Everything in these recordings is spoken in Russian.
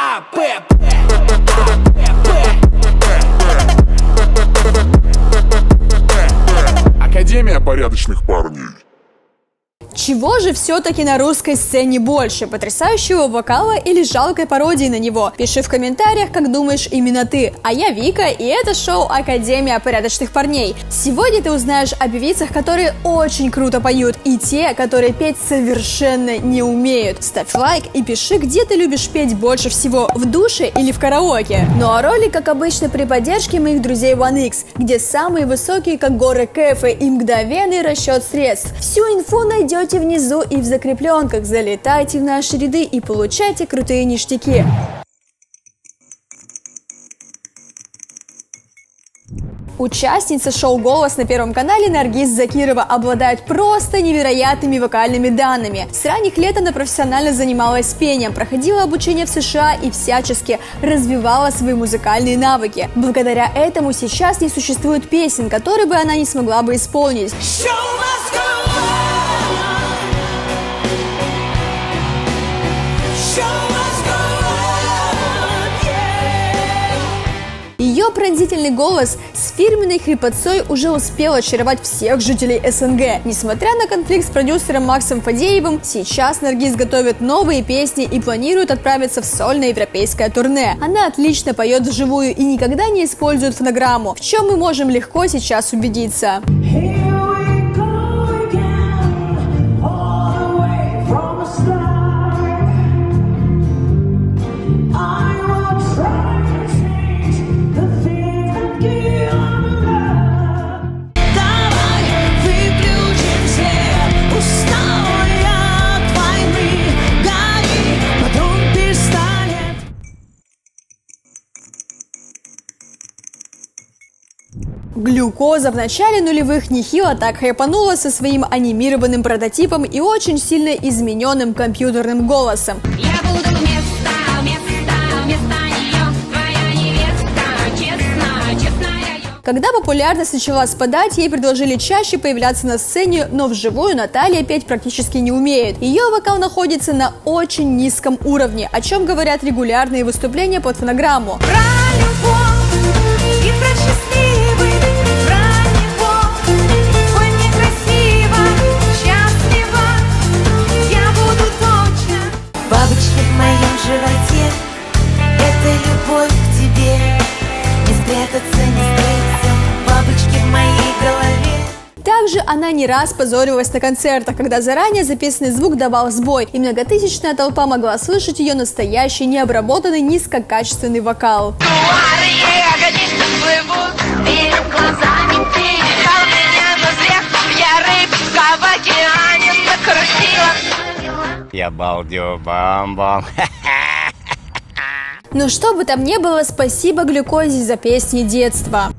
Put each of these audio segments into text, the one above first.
Академия порядочных парней. Чего же все-таки на русской сцене больше? Потрясающего вокала или жалкой пародии на него? Пиши в комментариях, как думаешь именно ты. А я Вика, и это шоу Академия порядочных парней. Сегодня ты узнаешь о певицах, которые очень круто поют, и те, которые петь совершенно не умеют. Ставь лайк и пиши, где ты любишь петь больше всего, в душе или в караоке. Ну а ролик, как обычно, при поддержке моих друзей OneX, где самые высокие, как горы кэфе, и мгновенный расчет средств. Всю инфу найдете внизу и в закрепленках. Залетайте в наши ряды и получайте крутые ништяки. Участница шоу «Голос» на Первом канале Наргиз Закирова обладает просто невероятными вокальными данными. С ранних лет она профессионально занималась пением, проходила обучение в США и всячески развивала свои музыкальные навыки. Благодаря этому сейчас не существует песен, которые бы она не смогла бы исполнить. Ее пронзительный голос с фирменной хрипотцой уже успел очаровать всех жителей СНГ. Несмотря на конфликт с продюсером Максом Фадеевым, сейчас Наргиз готовит новые песни и планирует отправиться в сольное европейское турне. Она отлично поет вживую и никогда не использует фонограмму, в чем мы можем легко сейчас убедиться. Глюкоза в начале нулевых нехило так хайпанула со своим анимированным прототипом и очень сильно измененным компьютерным голосом. Я буду вместо нее, твоя невеста, честная. Когда популярность начала спадать, ей предложили чаще появляться на сцене, но вживую Наталья петь практически не умеет. Ее вокал находится на очень низком уровне, о чем говорят регулярные выступления под фонограмму. Бабочки в моем животе, это любовь к тебе. Не спрятаться, не скрыться, бабочки в моей голове. Также она не раз позорилась на концертах, когда заранее записанный звук давал сбой, и многотысячная толпа могла слышать ее настоящий, необработанный, низкокачественный вокал. Я балдю бам-бам. Но что бы там ни было, спасибо Глюкозе за песни детства.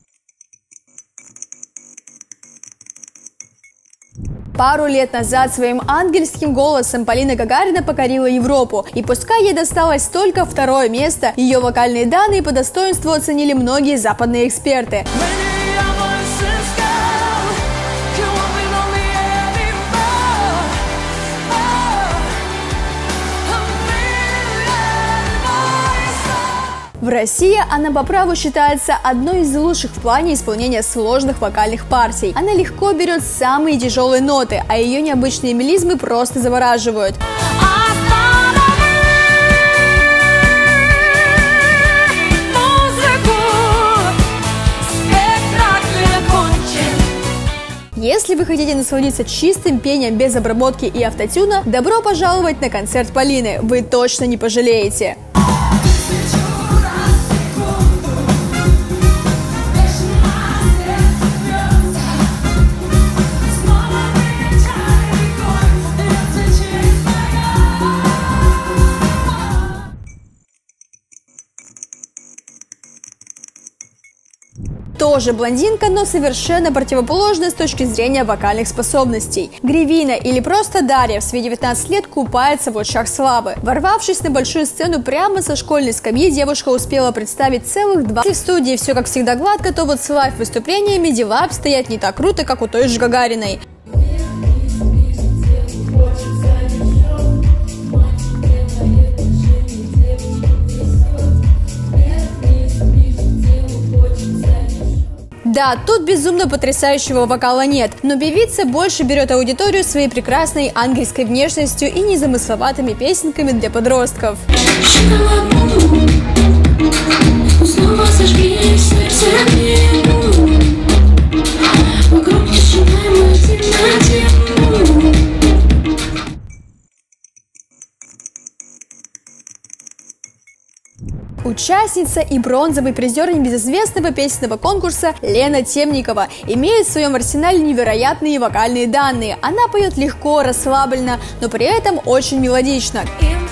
Пару лет назад своим ангельским голосом Полина Гагарина покорила Европу. И пускай ей досталось только второе место, ее вокальные данные по достоинству оценили многие западные эксперты. В России она по праву считается одной из лучших в плане исполнения сложных вокальных партий. Она легко берет самые тяжелые ноты, а ее необычные мелизмы просто завораживают. Если вы хотите насладиться чистым пением без обработки и автотюна, добро пожаловать на концерт Полины, вы точно не пожалеете. Тоже блондинка, но совершенно противоположная с точки зрения вокальных способностей. Гривина или просто Дарья в свои 19 лет купается в очах славы. Ворвавшись на большую сцену прямо со школьной скамьи, девушка успела представить целых 20. В студии все как всегда гладко, то вот с лайв-выступлениями дела обстоят не так круто, как у той же Гагариной. Да, тут безумно потрясающего вокала нет, но певица больше берет аудиторию своей прекрасной ангельской внешностью и незамысловатыми песенками для подростков. Снова зажги сердце мину, вокруг тишина, мы в темноте. Участница и бронзовый призер небезызвестного песенного конкурса Лена Темникова имеет в своем арсенале невероятные вокальные данные. Она поет легко, расслабленно, но при этом очень мелодично.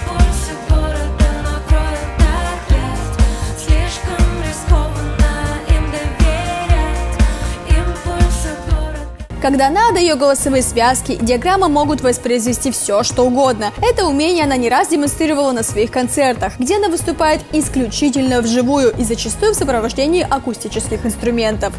Когда надо, ее голосовые связки и диаграмма могут воспроизвести все, что угодно. Это умение она не раз демонстрировала на своих концертах, где она выступает исключительно вживую и зачастую в сопровождении акустических инструментов.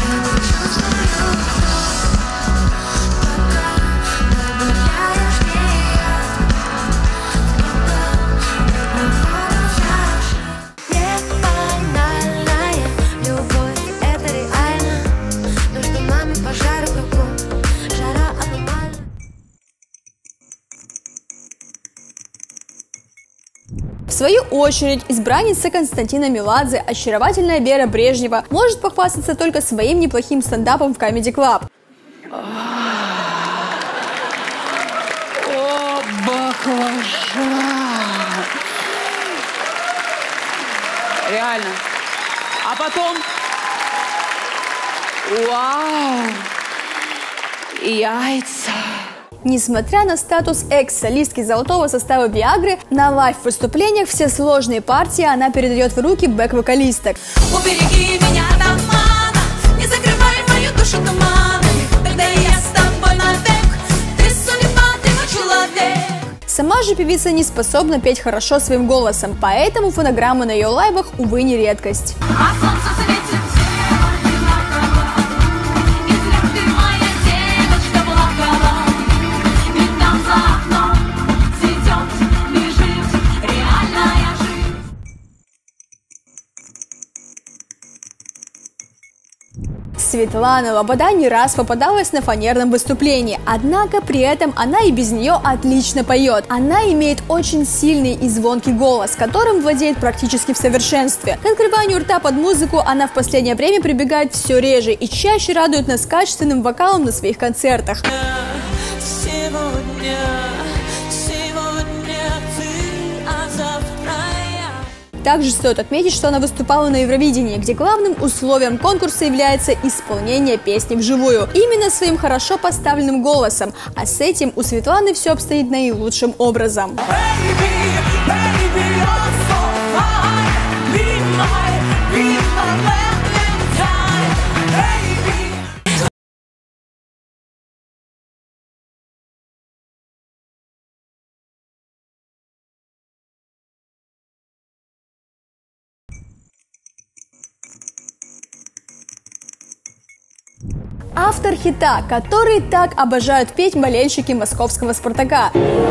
В свою очередь, избранница Константина Меладзе, очаровательная Вера Брежнева, может похвастаться только своим неплохим стендапом в Comedy Club. О, баклажан! Реально. А потом... Вау! Яйца! Несмотря на статус экс-солистки золотого состава Виагры, на лайв-выступлениях все сложные партии она передает в руки бэк-вокалисток. Убереги меня от обмана, не закрывай мою душу туманом, тогда я с тобой навек, ты судьба, ты мой человек. Сама же певица не способна петь хорошо своим голосом, поэтому фонограммы на ее лайвах, увы, не редкость. А солнце светит. Светлана Лобода не раз попадалась на фанерном выступлении, однако при этом она и без нее отлично поет. Она имеет очень сильный и звонкий голос, которым владеет практически в совершенстве. К открыванию рта под музыку она в последнее время прибегает все реже и чаще радует нас качественным вокалом на своих концертах. Также стоит отметить, что она выступала на Евровидении, где главным условием конкурса является исполнение песни вживую, именно своим хорошо поставленным голосом, а с этим у Светланы все обстоит наилучшим образом. Автор хита, который так обожают петь болельщики московского «Спартака».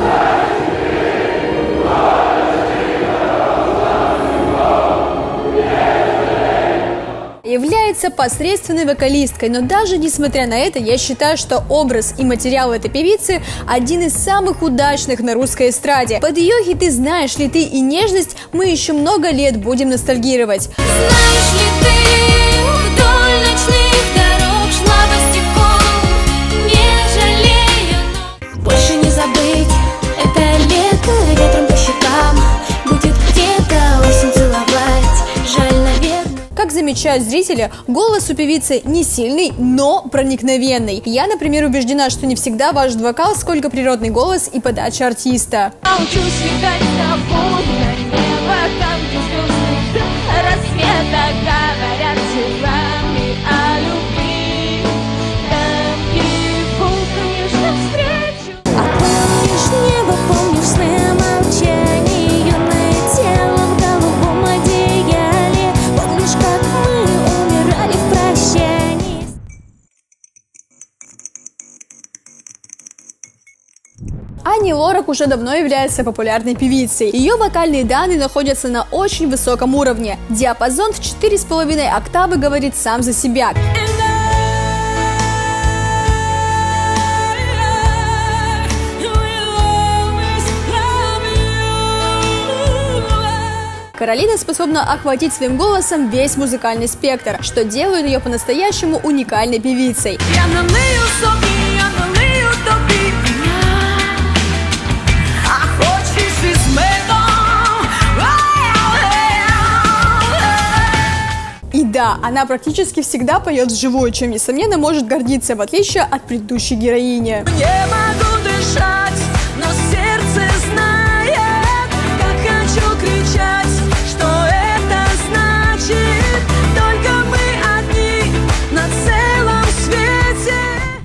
Является посредственной вокалисткой, но даже несмотря на это, я считаю, что образ и материал этой певицы один из самых удачных на русской эстраде. Под ее хиты «Знаешь ли ты» и «Нежность» мы еще много лет будем ностальгировать. Знаешь ли ты, вдоль ночных дорог шла босиком, не жалея ног. Больше не забыть это лето, ветром по щекам будет где-то осень целовать, жаль, наверное. Как замечают зрители, голос у певицы не сильный, но проникновенный. Я, например, убеждена, что не всегда важен вокал, сколько природный голос и подача артиста. Научусь летать на полное небо, там, где звезды до рассвета говорят телами о любви. Там бегу, конечно, встречу. Помнишь небо, помнишь сны, молчание, юное тело в голубом одеяле. Помнишь, как мы умирали в прощании. Ани Лорак уже давно является популярной певицей. Ее вокальные данные находятся на очень высоком уровне. Диапазон в 4,5 октавы говорит сам за себя. And Каролина способна охватить своим голосом весь музыкальный спектр, что делает ее по-настоящему уникальной певицей. Я налию собі, я налию тобі вина, а хочеш із медом. И да, она практически всегда поет вживую, чем, несомненно, может гордиться, в отличие от предыдущей героини. Не могу дышать, но сердце знает, как хочу кричать, что это значит. Только мы одни на целом свете.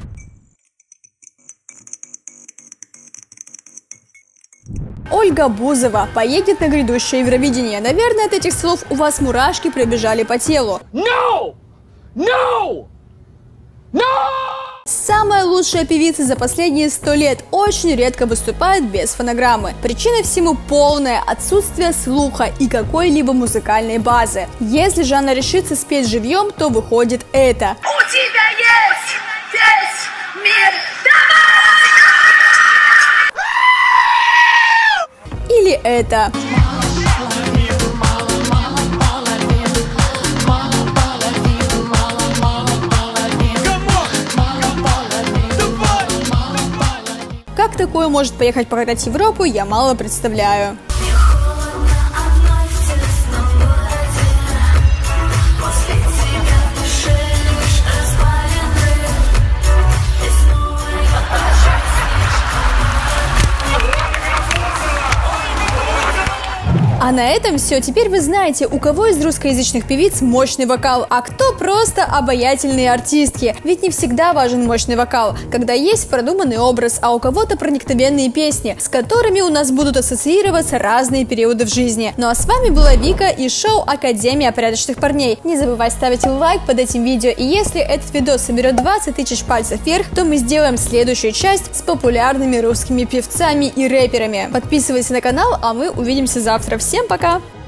Ольга Бузова поедет на грядущее Евровидение. Наверное, от этих слов у вас мурашки пробежали по телу. No! No! No! Самая лучшая певица за последние 100 лет очень редко выступает без фонограммы. Причиной всему полное отсутствие слуха и какой-либо музыкальной базы. Если же она решится спеть живьем, то выходит это. У тебя есть весь мир. Или это. Как такое может поехать покорять Европу, я мало представляю. А на этом все. Теперь вы знаете, у кого из русскоязычных певиц мощный вокал, а кто просто обаятельные артистки. Ведь не всегда важен мощный вокал, когда есть продуманный образ, а у кого-то проникновенные песни, с которыми у нас будут ассоциироваться разные периоды в жизни. Ну а с вами была Вика и шоу Академия порядочных парней. Не забывай ставить лайк под этим видео, и если этот видео соберет 20 тысяч пальцев вверх, то мы сделаем следующую часть с популярными русскими певцами и рэперами. Подписывайся на канал, а мы увидимся завтра. Всем пока!